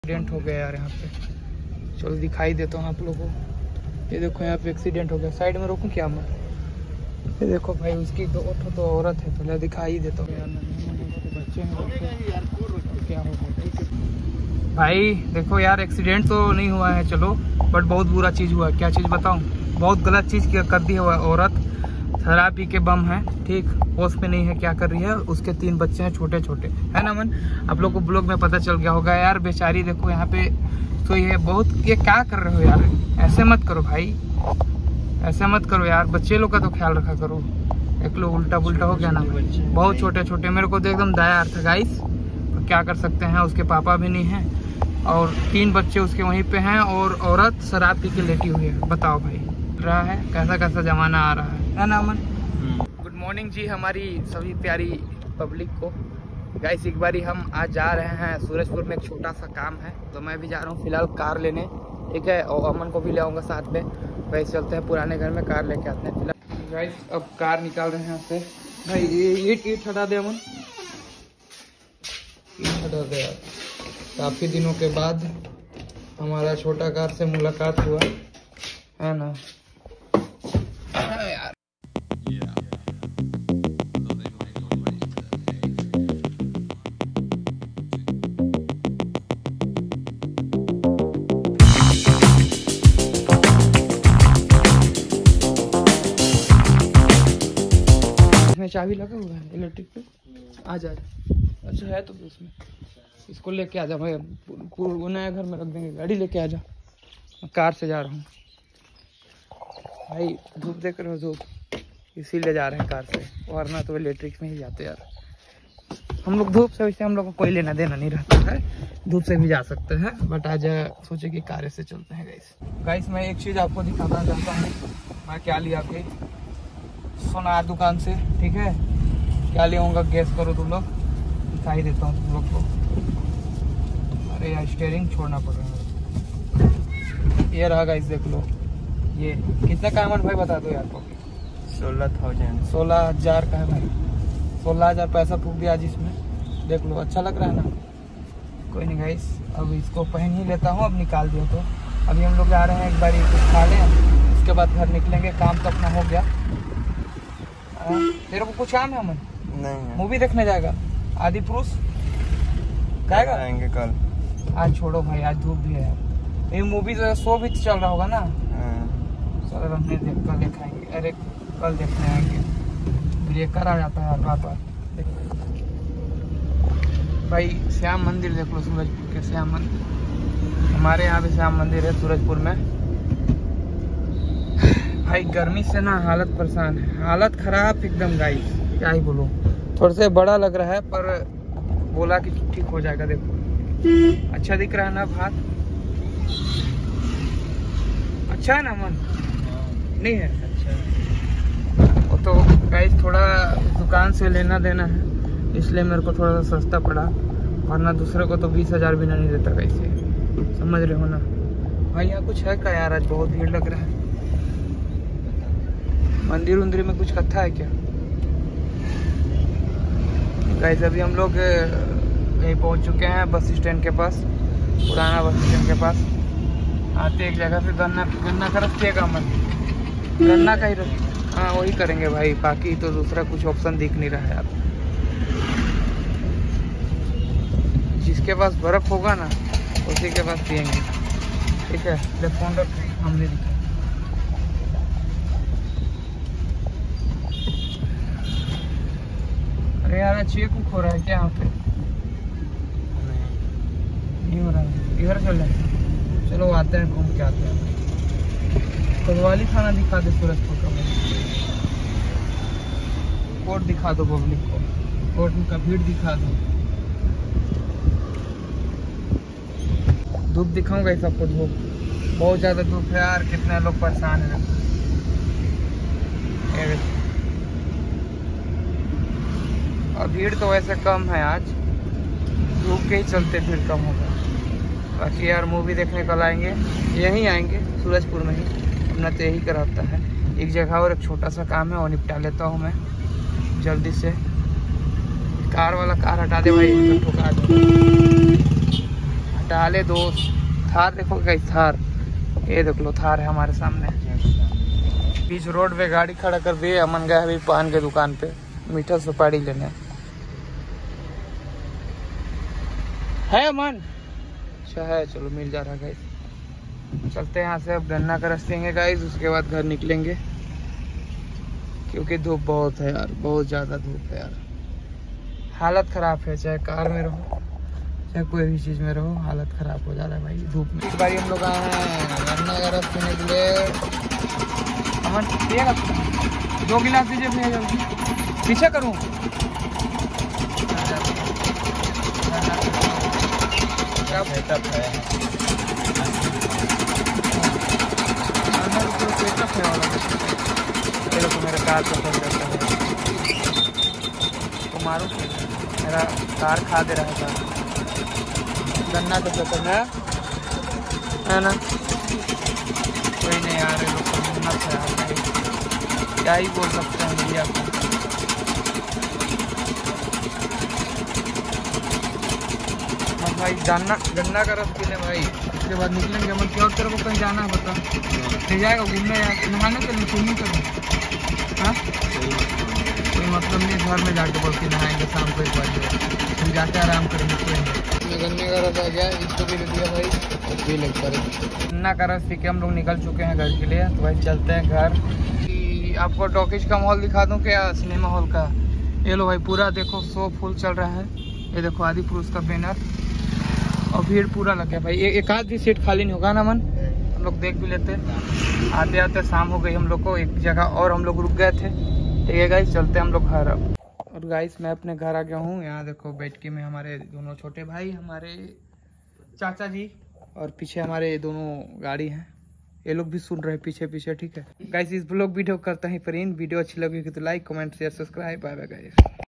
Accident हो गया यार यहाँ पे। चलो दिखाई देता हूँ आप लोगों को। ये देखो यहाँ पे एक्सीडेंट हो गया। साइड में रोकूं क्या मैं? ये देखो भाई, उसकी तो औरत है। पहले दिखाई देता हूँ यार। बच्चे हैं क्या हो गया भाई? देखो यार, एक्सीडेंट तो नहीं हुआ है चलो, बट बहुत बुरा चीज़ हुआ है। क्या चीज़ बताऊँ? बहुत गलत चीज़ कर दी है औरत। शराब पी के बम है, ठीक, होश में नहीं है। क्या कर रही है? उसके 3 बच्चे हैं छोटे छोटे, है ना मन? आप लोग को ब्लॉग में पता चल गया होगा यार। बेचारी देखो यहाँ पे तो ये बहुत, ये क्या कर रहे हो यार? ऐसे मत करो भाई, ऐसे मत करो यार। बच्चे लोग का तो ख्याल रखा करो। एक लोग उल्टा पुल्टा हो गया ना, बहुत छोटे छोटे। मेरे को तो एकदम दया आ रहा था गाइस, तो क्या कर सकते हैं। उसके पापा भी नहीं है और 3 बच्चे उसके वहीं पे हैं, और औरत शराब पी के लेटी हुई है। बताओ भाई, रहा है कैसा कैसा जमाना आ रहा है ना अमन? गुड मॉर्निंग जी हमारी सभी प्यारी पब्लिक को। गाइस एक बारी हम आज जा रहे हैं सूरजपुर में, एक छोटा सा काम है, तो मैं भी जा रहा हूँ फिलहाल कार लेने, ठीक है, और अमन को भी ले आऊँगा साथ में। वैसे चलते हैं पुराने घर में, कार लेके आते हैं फिलहाल। गाइस अब कार निकाल रहे हैं यहाँ से। भाई ये ईट हटा दे अमन, ईट हटा दे यार। काफ़ी दिनों के बाद हमारा छोटा कार से मुलाकात हुआ है ना यार। इसमें चाबी लगा हुआ है इलेक्ट्रिक पे। आ जा। अच्छा है तो उसमें, इसको लेके आ जा भाई। नया घर में रख देंगे, गाड़ी लेके आ जा। मैं कार से जा रहा हूँ भाई। धूप देख रहे हो? धूप इसीलिए जा रहे हैं कार से, वरना तो इलेक्ट्रिक में ही जाते यार। हम लोग धूप से, वैसे हम लोग को कोई लेना देना नहीं रहता है, धूप से भी जा सकते हैं, बट आज सोचे कि कार से चलते हैं गाइस। मैं एक चीज़ आपको दिखाना चाहता हूँ। मैं क्या लिया कि सोनार दुकान से, ठीक है, क्या लिया होगा गैस करो तुम लोग। दिखाई देता हूँ तुम लोग को। अरे यार स्टीयरिंग छोड़ना पड़ रहा है। ये रहा गाइस, देख लो। ये कितने का है भाई? बता दो यार। 16,000 16,000 का है भाई। 16,000 पैसा फूक दिया आज इसमें। देख लो, अच्छा लग रहा है ना? कोई नहीं गाइस, अब इसको पहन ही लेता हूँ। अब निकाल दिया तो अभी हम लोग जा रहे हैं, एक बार कुछ खा लें, उसके बाद घर निकलेंगे। काम तो अपना हो गया। तेरे को कुछ काम है अमन? नहीं। मूवी देखने जाएगा? आदि पुरुष जाएगा? आएंगे कल। आज छोड़ो भाई, आज धूप भी है यार। ये मूवी तो शो भी चल रहा होगा ना? चलो हमने कल दिखाएंगे। अरे कल देखने आएंगे। ब्रेकर आ जाता है यार बार बार। भाई श्याम मंदिर देख लो, सूरजपुर के श्याम मंदिर। हमारे यहाँ भी श्याम मंदिर है सूरजपुर में। भाई गर्मी से ना हालत परेशान है, हालत खराब एकदम गाइस, क्या ही बोलूं। थोड़ा से बड़ा लग रहा है, पर बोला कि ठीक हो जाएगा। देखो अच्छा दिख रहा है ना हाथ? अच्छा है ना मन? नहीं है? अच्छा। वो तो गाइस थोड़ा दुकान से लेना देना है, इसलिए मेरे को थोड़ा सा सस्ता पड़ा, वरना दूसरे को तो 20,000 भी नहीं देता कैसे, समझ रहे हो ना भाई? यहाँ कुछ है क्या यार? आज बहुत भीड़ लग रहा है। मंदिर उंदिर में कुछ कथा है क्या गाइस? अभी हम लोग यहीं पहुंच चुके हैं बस स्टैंड के पास, पुराना बस स्टैंड के पास। आते एक जगह पे गन्ना का रखिएगा मन, गन्ना का ही हाँ वही करेंगे भाई। बाकी तो दूसरा कुछ ऑप्शन दिख नहीं रहा है यार। जिसके पास बर्फ होगा ना उसी के पास पियेंगे, ठीक है? फोन रख, हमने दिखा। अरे यार चेक हो रहा है क्या यहाँ पे? नहीं हो रहा है, इधर चल रहे। चलो आते हैं, घूम के आते हैं। कोतवाली थाना दिखा दे सूरजपुर का, कोर्ट दिखा दो पब्लिक को, कोर्ट का भीड़ दिखा दो। धूप दिखाऊंगा सबको, धूप बहुत ज़्यादा धूप है यार। कितने लोग परेशान हैं। और भीड़ तो वैसे कम है आज, धूप के ही चलते भीड़ कम होगा। बाकी यार मूवी देखने कल आएंगे, यहीं आएंगे सूरजपुर में ही, अपना तो यही कराता है। एक जगह और एक छोटा सा काम है, वो निपटा लेता हूँ मैं जल्दी से। कार वाला कार हटा दे भाई, ठुका दे। डाले दो थार, देखो गाइस थार, ये देख लो थार है हमारे सामने। बीच रोड पे गाड़ी खड़ा कर दिए, अमन गया अभी पान के दुकान पे मीठा सुपारी लेने। है अमन? अच्छा है, चलो मिल जा रहा है गाइस। चलते हैं यहाँ से, अब गन्ना का रस लेंगे गाइस, उसके बाद घर निकलेंगे क्योंकि धूप बहुत है यार, बहुत ज़्यादा धूप है यार। हालत ख़राब है, चाहे कार में रहो चाहे कोई भी चीज़ में रहो, हालत ख़राब हो जा रहा है भाई धूप में। इस बार हम लोग आए हैं गन्ना का रस पीने के लिए। अमन पिएगा? 2 गिलास दीजिए भैया जल्दी। पीछे करूँ? क्या सेटअप है? सेटअप है वाला, ये तो मेरे कार पसंद करता है। तो मारो, मेरा कार खा दे रहा था। गन्ना तो पसंद है ना? कोई नहीं यार, ये लोग को हिम्मत है यार, क्या ही बोल सकते हैं भैया को। हम भाई गन्ना का रस पीने भाई, उसके बाद निकलेंगे। हम क्या तेरे को कहीं जाना है बता? नहीं जाएगा घूमने या नहाने चलें, स्विमिंग करें? हाँ कोई मतलब नहीं, घर में जाके बोल के नहाएंगे शाम को एक बार, फिर जाके आराम करेंगे। गन्ने का रस आ गया, इसको भी दे दिया भाई, भी लगता है। गन्ना का रस पी के हम लोग निकल चुके हैं घर के लिए, तो भाई चलते हैं घर। कि आपको टॉकीज का माहौल दिखा दूं क्या, सिनेमा हॉल का? ये लो भाई, पूरा देखो शो फुल चल रहा है। ये देखो आदि पुरुष का बैनर, और भीड़ पूरा लग गया भाई। एक आध भी सीट खाली नहीं होगा ना मन, हम लोग देख भी लेते। आते आते शाम हो गई हम लोग को, एक जगह और हम लोग रुक गए थे। ठीक है गाइस, चलते हैं हम लोग घर अब। और गाइस मैं अपने घर आ गया हूँ। यहाँ देखो बैठकी में हमारे दोनों छोटे भाई, हमारे चाचा जी, और पीछे हमारे दोनों गाड़ी हैं, ये लोग भी सुन रहे हैं पीछे पीछे। ठीक है गाइस, इस ब्लॉग वीडियो करते हैं पर इन वीडियो अच्छी लगी तो like comment share subscribe. Bye bye guys.